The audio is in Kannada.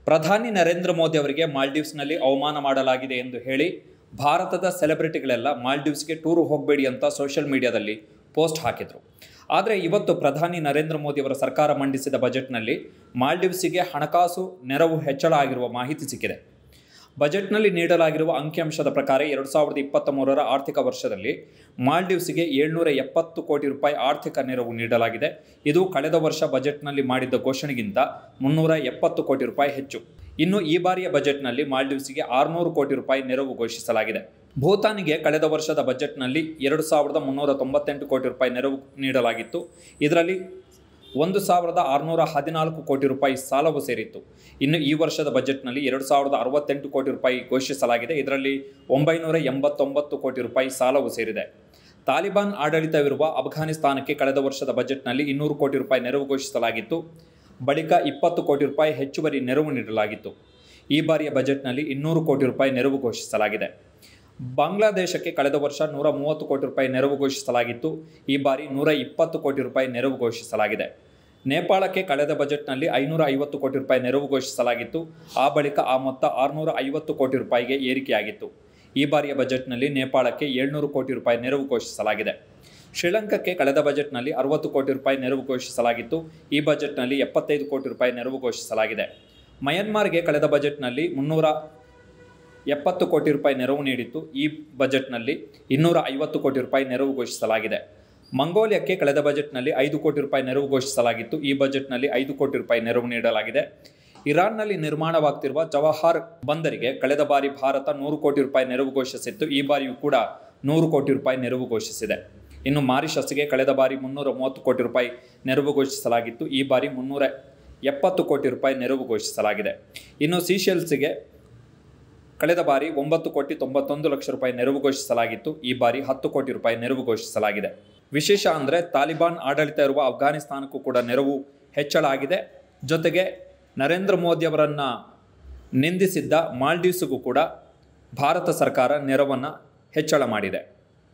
ಪ್ರಧಾನಿ ನರೇಂದ್ರ ಮೋದಿ ಅವರಿಗೆ ಮಾಲ್ಡೀವ್ಸ್ನಲ್ಲಿ ಅವಮಾನ ಮಾಡಲಾಗಿದೆ ಎಂದು ಹೇಳಿ ಭಾರತದ ಸೆಲೆಬ್ರಿಟಿಗಳೆಲ್ಲ ಮಾಲ್ಡೀವ್ಸ್ಗೆ ಟೂರ್ ಹೋಗಬೇಡಿ ಅಂತ ಸೋಷಿಯಲ್ ಮೀಡಿಯಾದಲ್ಲಿ ಪೋಸ್ಟ್ ಹಾಕಿದರು. ಆದರೆ ಇವತ್ತು ಪ್ರಧಾನಿ ನರೇಂದ್ರ ಮೋದಿ ಅವರ ಸರ್ಕಾರ ಮಂಡಿಸಿದ ಬಜೆಟ್ನಲ್ಲಿ ಮಾಲ್ಡೀವ್ಸಿಗೆ ಹಣಕಾಸು ನೆರವು ಹೆಚ್ಚಳ ಆಗಿರುವ ಮಾಹಿತಿ ಸಿಕ್ಕಿದೆ. ಬಜೆಟ್ನಲ್ಲಿ ನೀಡಲಾಗಿರುವ ಅಂಕಿಅಂಶದ ಪ್ರಕಾರ 2023ರ ಆರ್ಥಿಕ ವರ್ಷದಲ್ಲಿ ಮಾಲ್ಡೀವ್ಸ್ಗೆ 770 ಕೋಟಿ ರೂಪಾಯಿ ಆರ್ಥಿಕ ನೆರವು ನೀಡಲಾಗಿದೆ. ಇದು ಕಳೆದ ವರ್ಷ ಬಜೆಟ್ನಲ್ಲಿ ಮಾಡಿದ್ದ ಘೋಷಣೆಗಿಂತ 370 ಕೋಟಿ ರೂಪಾಯಿ ಹೆಚ್ಚು. ಇನ್ನು ಈ ಬಾರಿಯ ಬಜೆಟ್ನಲ್ಲಿ ಮಾಲ್ಡೀವ್ಸ್ಗೆ 600 ಕೋಟಿ ರೂಪಾಯಿ ನೆರವು ಘೋಷಿಸಲಾಗಿದೆ. ಭೂತಾನಿಗೆ ಕಳೆದ ವರ್ಷದ ಬಜೆಟ್ನಲ್ಲಿ 2398 ಕೋಟಿ ರೂಪಾಯಿ ನೆರವು ನೀಡಲಾಗಿತ್ತು. ಇದರಲ್ಲಿ 1614 ಕೋಟಿ ರೂಪಾಯಿ ಸಾಲವು ಸೇರಿತ್ತು. ಇನ್ನು ಈ ವರ್ಷದ ಬಜೆಟ್ನಲ್ಲಿ 2068 ಕೋಟಿ ರೂಪಾಯಿ ಘೋಷಿಸಲಾಗಿದೆ. ಇದರಲ್ಲಿ 989 ಕೋಟಿ ರೂಪಾಯಿ ಸಾಲವು ಸೇರಿದೆ. ತಾಲಿಬಾನ್ ಆಡಳಿತವಿರುವ ಅಫ್ಘಾನಿಸ್ತಾನಕ್ಕೆ ಕಳೆದ ವರ್ಷದ ಬಜೆಟ್ನಲ್ಲಿ 200 ಕೋಟಿ ರೂಪಾಯಿ ನೆರವು ಘೋಷಿಸಲಾಗಿತ್ತು. ಬಳಿಕ 20 ಕೋಟಿ ರೂಪಾಯಿ ಹೆಚ್ಚುವರಿ ನೆರವು ನೀಡಲಾಗಿತ್ತು. ಈ ಬಾರಿಯ ಬಜೆಟ್ನಲ್ಲಿ 200 ಕೋಟಿ ರೂಪಾಯಿ ನೆರವು ಘೋಷಿಸಲಾಗಿದೆ. ಬಾಂಗ್ಲಾದೇಶಕ್ಕೆ ಕಳೆದ ವರ್ಷ 130 ಕೋಟಿ ರೂಪಾಯಿ ನೆರವು ಘೋಷಿಸಲಾಗಿತ್ತು. ಈ ಬಾರಿ 120 ಕೋಟಿ ರೂಪಾಯಿ ನೆರವು ಘೋಷಿಸಲಾಗಿದೆ. ನೇಪಾಳಕ್ಕೆ ಕಳೆದ ಬಜೆಟ್ನಲ್ಲಿ 550 ಕೋಟಿ ರೂಪಾಯಿ ನೆರವು ಘೋಷಿಸಲಾಗಿತ್ತು. ಆ ಬಳಿಕ ಆ ಮೊತ್ತ 650 ಕೋಟಿ ರೂಪಾಯಿಗೆ ಏರಿಕೆಯಾಗಿತ್ತು. ಈ ಬಾರಿಯ ಬಜೆಟ್ನಲ್ಲಿ ನೇಪಾಳಕ್ಕೆ 700 ಕೋಟಿ ರೂಪಾಯಿ ನೆರವು ಘೋಷಿಸಲಾಗಿದೆ. ಶ್ರೀಲಂಕಾಕ್ಕೆ ಕಳೆದ ಬಜೆಟ್ನಲ್ಲಿ 60 ಕೋಟಿ ರೂಪಾಯಿ ನೆರವು ಘೋಷಿಸಲಾಗಿತ್ತು. ಈ ಬಜೆಟ್ನಲ್ಲಿ 75 ಕೋಟಿ ರೂಪಾಯಿ ನೆರವು ಘೋಷಿಸಲಾಗಿದೆ. ಮಯನ್ಮಾರ್ಗೆ ಕಳೆದ ಬಜೆಟ್ನಲ್ಲಿ 370 ಕೋಟಿ ರೂಪಾಯಿ ನೆರವು ನೀಡಿತ್ತು. ಈ ಬಜೆಟ್ನಲ್ಲಿ 250 ಕೋಟಿ ರೂಪಾಯಿ ನೆರವು ಘೋಷಿಸಲಾಗಿದೆ. ಮಂಗೋಲಿಯಾಕ್ಕೆ ಕಳೆದ ಬಜೆಟ್ನಲ್ಲಿ 5 ಕೋಟಿ ರೂಪಾಯಿ ನೆರವು ಘೋಷಿಸಲಾಗಿತ್ತು. ಈ ಬಜೆಟ್ನಲ್ಲಿ 5 ಕೋಟಿ ರೂಪಾಯಿ ನೆರವು ನೀಡಲಾಗಿದೆ. ಇರಾನ್ನಲ್ಲಿ ನಿರ್ಮಾಣವಾಗ್ತಿರುವ ಚಬಹಾರ್ ಬಂದರಿಗೆ ಕಳೆದ ಬಾರಿ ಭಾರತ 100 ಕೋಟಿ ರೂಪಾಯಿ ನೆರವು ಘೋಷಿಸಿತ್ತು. ಈ ಬಾರಿಯೂ ಕೂಡ 100 ಕೋಟಿ ರೂಪಾಯಿ ನೆರವು ಘೋಷಿಸಿದೆ. ಇನ್ನು ಮಾರಿಷಸ್ಗೆ ಕಳೆದ ಬಾರಿ 330 ಕೋಟಿ ರೂಪಾಯಿ ನೆರವು ಘೋಷಿಸಲಾಗಿತ್ತು. ಈ ಬಾರಿ 370 ಕೋಟಿ ರೂಪಾಯಿ ನೆರವು ಘೋಷಿಸಲಾಗಿದೆ. ಇನ್ನು ಸೀಶೆಲ್ಸ್ಗೆ ಕಳೆದ ಬಾರಿ 9,91,00,000 ರೂಪಾಯಿ ನೆರವು ಘೋಷಿಸಲಾಗಿತ್ತು. ಈ ಬಾರಿ 10 ಕೋಟಿ ರೂಪಾಯಿ ನೆರವು ಘೋಷಿಸಲಾಗಿದೆ. ವಿಶೇಷ ಅಂದರೆ ತಾಲಿಬಾನ್ ಆಡಳಿತ ಇರುವ ಅಫ್ಘಾನಿಸ್ತಾನಕ್ಕೂ ಕೂಡ ನೆರವು ಹೆಚ್ಚಳ ಆಗಿದೆ. ಜೊತೆಗೆ ನರೇಂದ್ರ ಮೋದಿ ಅವರನ್ನು ನಿಂದಿಸಿದ್ದ ಮಾಲ್ಡೀವ್ಸ್ಗೂ ಕೂಡ ಭಾರತ ಸರ್ಕಾರ ನೆರವನ್ನು ಹೆಚ್ಚಳ ಮಾಡಿದೆ.